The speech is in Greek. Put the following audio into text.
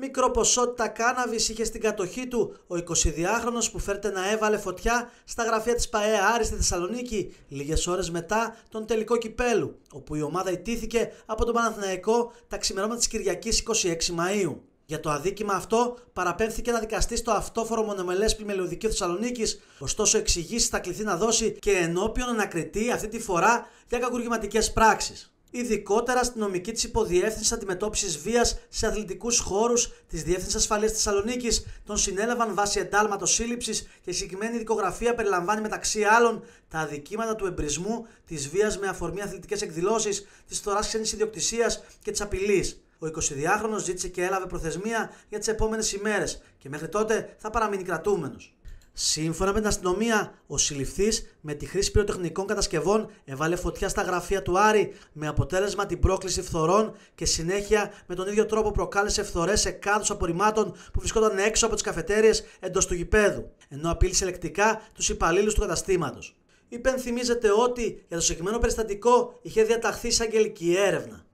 Μικροποσότητα κάναβης είχε στην κατοχή του ο 22χρονος που φέρεται να έβαλε φωτιά στα γραφεία της ΠΑΕ Άρη στη Θεσσαλονίκη λίγες ώρες μετά τον τελικό κυπέλου, όπου η ομάδα ιτήθηκε από τον Παναθηναϊκό τα ξημερώματα της Κυριακής 26 Μαΐου. Για το αδίκημα αυτό παραπέμφθηκε ένα δικαστή στο αυτόφορο μονομελές πλημελιωδικείο Θεσσαλονίκης, ωστόσο εξηγήσεις θα κληθεί να δώσει και ενώπιον ανακριτή αυτή τη φορά για κακουργηματικές πράξεις. Ειδικότερα, αστυνομικοί της Υποδιεύθυνσης Αντιμετώπισης Βίας σε αθλητικούς χώρους της Διεύθυνσης Ασφαλείας Θεσσαλονίκης τον συνέλαβαν βάσει εντάλματος σύλληψης και η συγκεκριμένη δικογραφία περιλαμβάνει μεταξύ άλλων τα αδικήματα του εμπρισμού, της βίας με αφορμή αθλητικές εκδηλώσεις, της φθοράς ξένης ιδιοκτησίας και της απειλής. Ο 22χρονος ζήτησε και έλαβε προθεσμία για τις επόμενες ημέρες και μέχρι τότε θα παραμείνει κρατούμενος. Σύμφωνα με την αστυνομία, ο συλληφθής με τη χρήση πυροτεχνικών κατασκευών έβαλε φωτιά στα γραφεία του Άρη με αποτέλεσμα την πρόκληση φθορών και συνέχεια με τον ίδιο τρόπο προκάλεσε φθορές σε κάδους απορριμμάτων που βρισκόταν έξω από τις καφετέριες εντός του γηπέδου, ενώ απείλησε λεκτικά τους υπαλλήλους του καταστήματος. Υπενθυμίζεται ότι για το συγκεκριμένο περιστατικό είχε διαταχθεί εισαγγελική έρευνα.